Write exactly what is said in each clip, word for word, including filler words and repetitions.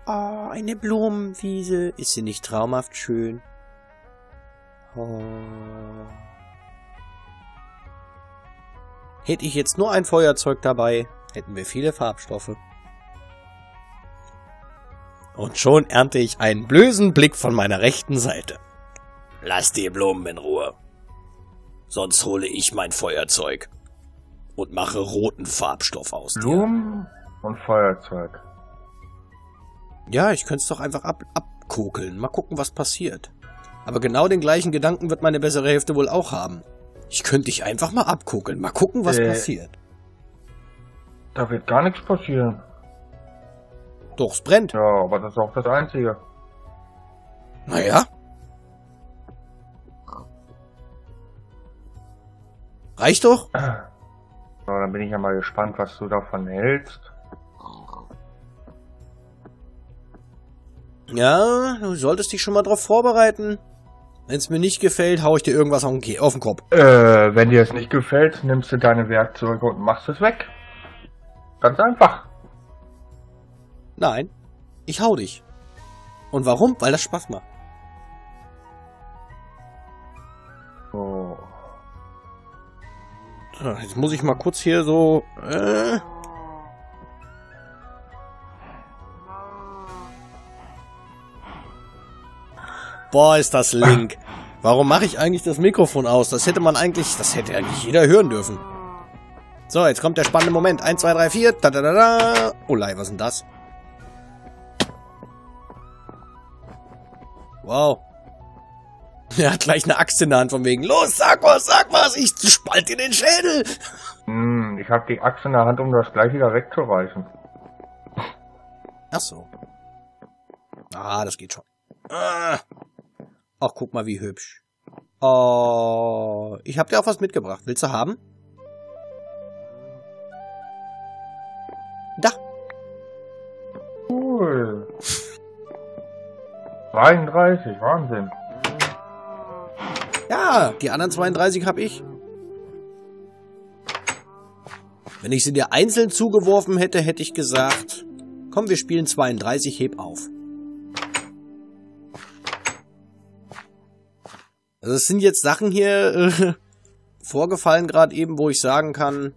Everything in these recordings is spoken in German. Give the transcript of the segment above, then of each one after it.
Oh, eine Blumenwiese. Ist sie nicht traumhaft schön? Oh. Hätte ich jetzt nur ein Feuerzeug dabei, hätten wir viele Farbstoffe. Und schon ernte ich einen bösen Blick von meiner rechten Seite. Lass die Blumen in Ruhe. Sonst hole ich mein Feuerzeug und mache roten Farbstoff aus dir. Blumen und Feuerzeug. Ja, ich könnte es doch einfach ab abkokeln. Mal gucken, was passiert. Aber genau den gleichen Gedanken wird meine bessere Hälfte wohl auch haben. Ich könnte dich einfach mal abkokeln. Mal gucken, was äh, passiert. Da wird gar nichts passieren. Doch, es brennt. Ja, aber das ist auch das Einzige. Naja. Reicht doch. So, dann bin ich ja mal gespannt, was du davon hältst. Ja, du solltest dich schon mal drauf vorbereiten. Wenn es mir nicht gefällt, hau ich dir irgendwas auf den, auf den Kopf. Äh, wenn dir es nicht gefällt, nimmst du deine Werkzeuge und machst es weg. Ganz einfach. Nein, ich hau dich. Und warum? Weil das Spaß macht. So. So, jetzt muss ich mal kurz hier so... Äh Boah, ist das Link. Warum mache ich eigentlich das Mikrofon aus? Das hätte man eigentlich... Das hätte eigentlich jeder hören dürfen. So, jetzt kommt der spannende Moment. eins, zwei, drei, vier. Da, da, da, da. Oh, lei, was ist denn das? Wow. Er hat gleich eine Axt in der Hand von wegen. Los, sag was, sag was. Ich spalte dir den Schädel. Hm, ich habe die Axt in der Hand, um das gleich wieder wegzureißen. Ach so. Ah, das geht schon. Ah. Ach, guck mal, wie hübsch. Oh, ich hab dir auch was mitgebracht. Willst du haben? Da. Cool. zweiunddreißig, Wahnsinn. Ja, die anderen zweiunddreißig hab ich. Wenn ich sie dir einzeln zugeworfen hätte, hätte ich gesagt, komm, wir spielen zweiunddreißig, heb auf. Also es sind jetzt Sachen hier äh, vorgefallen gerade eben, wo ich sagen kann,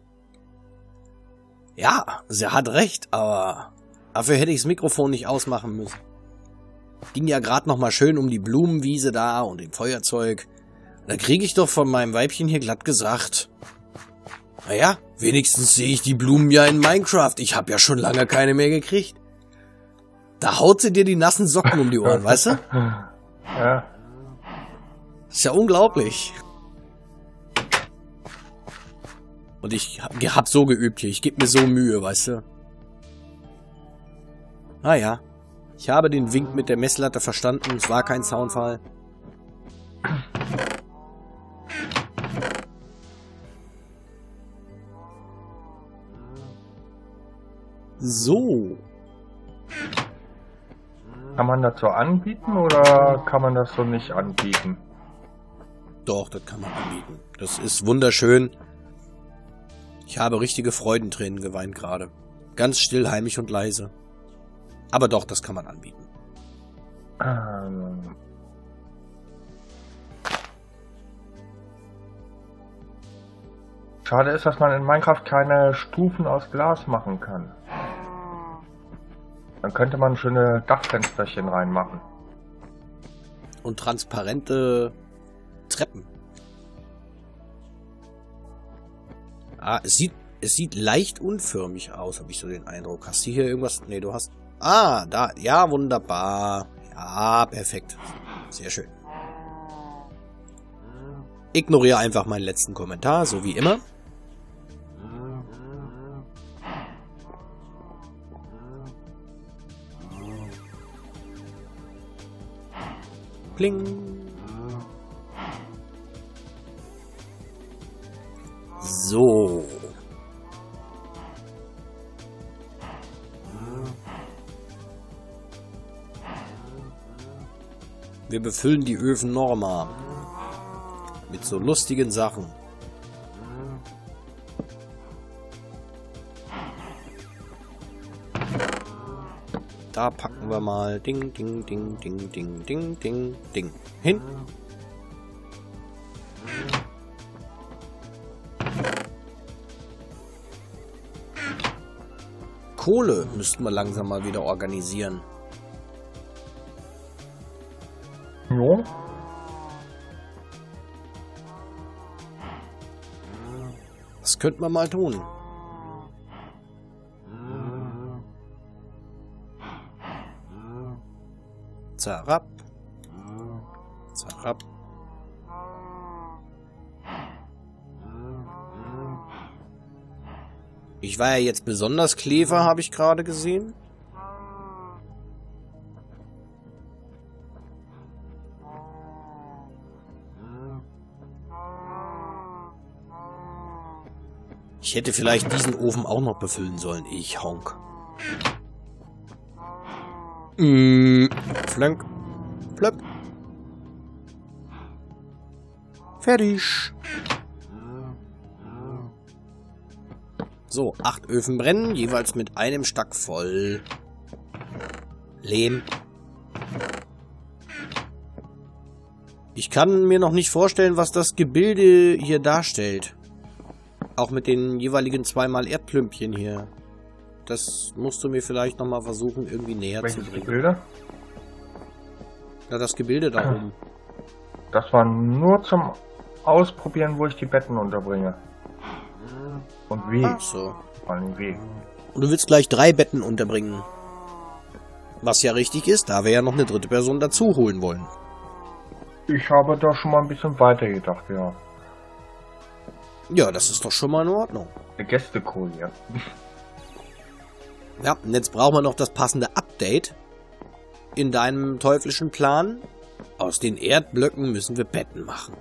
ja, sie hat recht, aber dafür hätte ich das Mikrofon nicht ausmachen müssen. Ging ja gerade noch mal schön um die Blumenwiese da und dem Feuerzeug. Da kriege ich doch von meinem Weibchen hier glatt gesagt, naja, wenigstens sehe ich die Blumen ja in Minecraft. Ich habe ja schon lange keine mehr gekriegt. Da haut sie dir die nassen Socken um die Ohren, weißt du? Ja. Ist ja unglaublich. Und ich hab, hab so geübt hier. Ich gebe mir so Mühe, weißt du. Naja. Ich habe den Wink mit der Messlatte verstanden. Es war kein Soundfall. So. Kann man das so anbieten oder kann man das so nicht anbieten? Doch, das kann man anbieten. Das ist wunderschön. Ich habe richtige Freudentränen geweint gerade. Ganz still, heimlich und leise. Aber doch, das kann man anbieten. Ähm. Schade ist, dass man in Minecraft keine Stufen aus Glas machen kann. Dann könnte man schöne Dachfensterchen reinmachen. Und transparente Treppen. Ah, es sieht, es sieht leicht unförmig aus, habe ich so den Eindruck. Hast du hier irgendwas? Nee, du hast... Ah, da. Ja, wunderbar. Ja, perfekt. Sehr schön. Ignoriere einfach meinen letzten Kommentar, so wie immer. Pling. So. Wir befüllen die Öfen normal. Mit so lustigen Sachen. Da packen wir mal Ding, Ding, Ding, Ding, Ding, Ding, Ding, Ding hin. Kohle müssten wir langsam mal wieder organisieren. Jo. Das könnte man mal tun. Zarab. Zarab. Ich war ja jetzt besonders clever, habe ich gerade gesehen. Ich hätte vielleicht diesen Ofen auch noch befüllen sollen. Ich honk. Mm, Flönk. Flöpp. Fertig. So, acht Öfen brennen, jeweils mit einem Stack voll Lehm. Ich kann mir noch nicht vorstellen, was das Gebilde hier darstellt. Auch mit den jeweiligen zweimal Erdklümpchen hier. Das musst du mir vielleicht nochmal versuchen, irgendwie näher Welches zu bringen. Gebilde? Ja, das Gebilde da oben. Das war nur zum Ausprobieren, wo ich die Betten unterbringe. Und wie? Ach so. Vor allem wie. Und du willst gleich drei Betten unterbringen. Was ja richtig ist, da wir ja noch eine dritte Person dazu holen wollen. Ich habe da schon mal ein bisschen weiter gedacht, ja. Ja, das ist doch schon mal in Ordnung. Der Gästekurier. Ja, und jetzt brauchen wir noch das passende Update in deinem teuflischen Plan. Aus den Erdblöcken müssen wir Betten machen.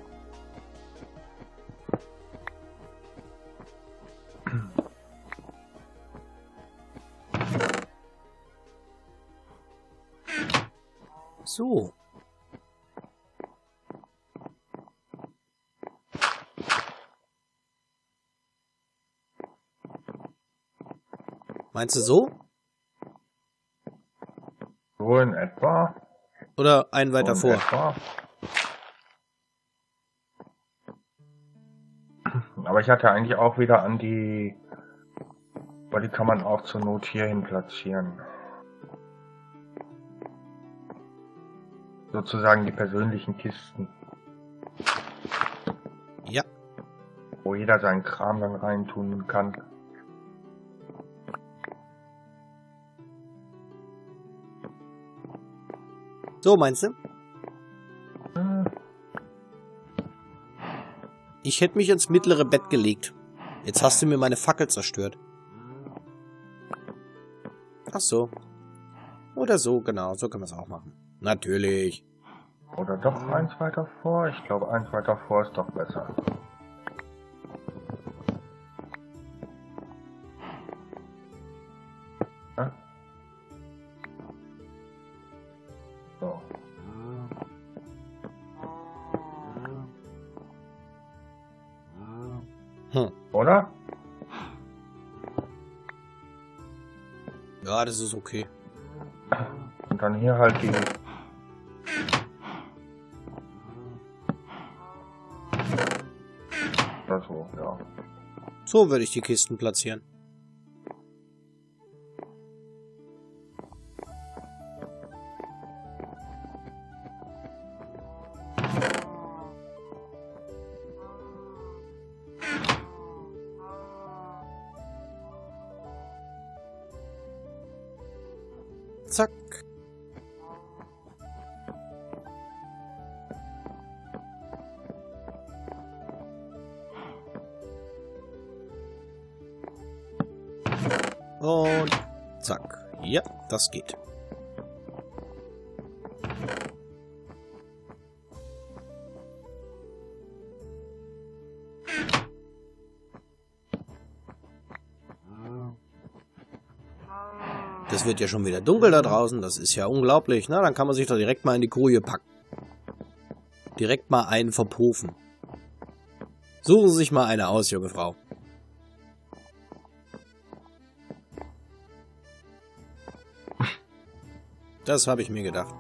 So. Meinst du so? So in etwa. Oder einen weiter so in vor? Etwa. Aber ich hatte eigentlich auch wieder an die... Weil die kann man auch zur Not hierhin platzieren. Sozusagen die persönlichen Kisten. Ja. Wo jeder seinen Kram dann reintun kann. So, meinst du? Hm. Ich hätte mich ins mittlere Bett gelegt. Jetzt hast du mir meine Fackel zerstört. Ach so. Oder so, genau. So können wir es auch machen. Natürlich. Oder doch eins weiter vor? Ich glaube, eins weiter vor ist doch besser. Ja? So. Hm. Oder? Ja, das ist okay. Und dann hier halt die... Oder so, ja. So würde ich die Kisten platzieren. Zack. Und zack. Ja, das geht. Es wird ja schon wieder dunkel da draußen. Das ist ja unglaublich. Na, dann kann man sich doch direkt mal in die Koje packen. Direkt mal einen verpuffen. Suchen Sie sich mal eine aus, junge Frau. Das habe ich mir gedacht.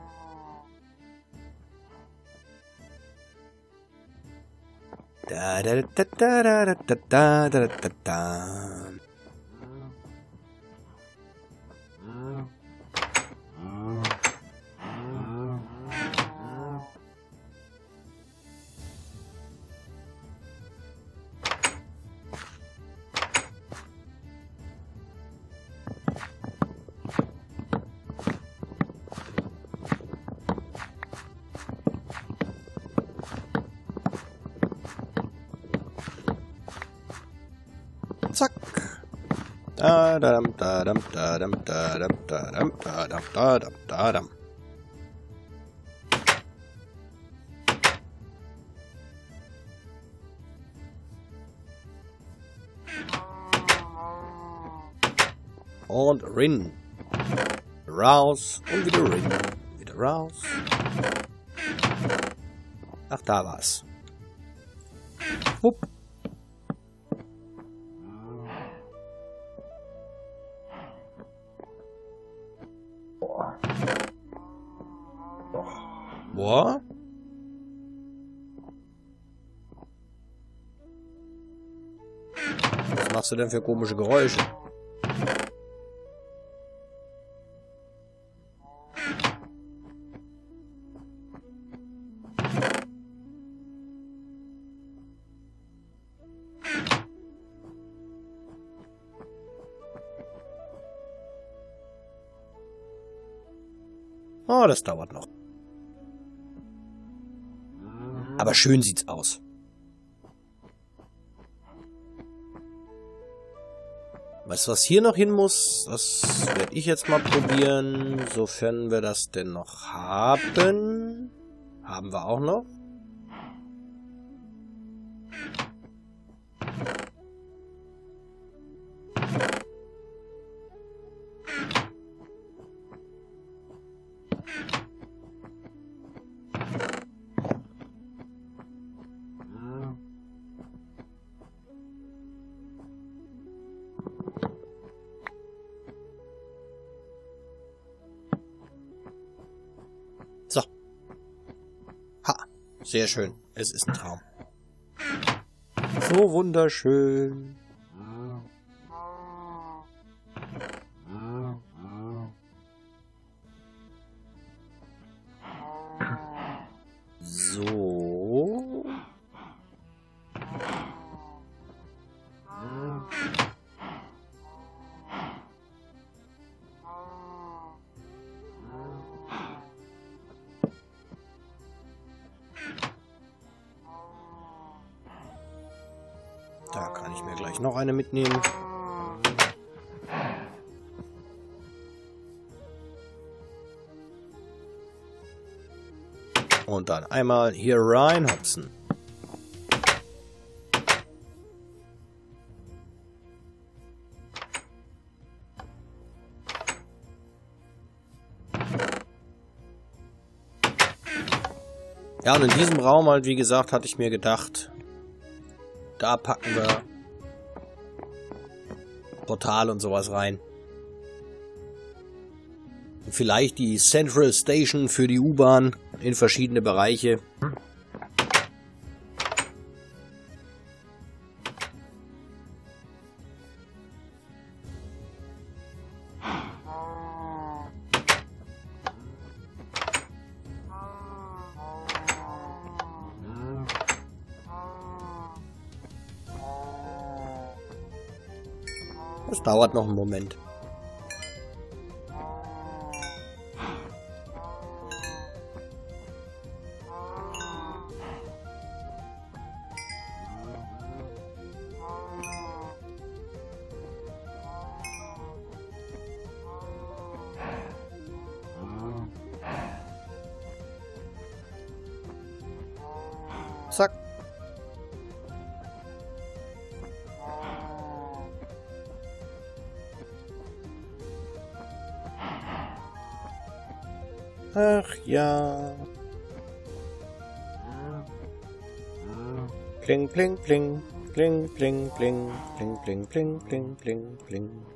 Da da da da da da da da da da. Zack. Da da da da da da da da da da da da da da. Und rin. Raus und wieder rin. Wieder raus. Ach, da war's. Hup. Boah. Was machst du denn für komische Geräusche? Oh, das dauert noch. Aber schön sieht's aus. Weißt du, was hier noch hin muss? Das werde ich jetzt mal probieren, sofern wir das denn noch haben. Haben wir auch noch. So. Ha. Sehr schön. Es ist ein Traum. So wunderschön. So. Da kann ich mir gleich noch eine mitnehmen. Und dann einmal hier reinhopsen. Ja, und in diesem Raum halt, wie gesagt, hatte ich mir gedacht, da packen wir Portal und sowas rein. Vielleicht die Central Station für die U-Bahn in verschiedene Bereiche. Das dauert noch einen Moment. Zack. Ach ja. Pling, pling, pling. Pling, pling, pling. Pling, pling, pling, pling, pling, pling.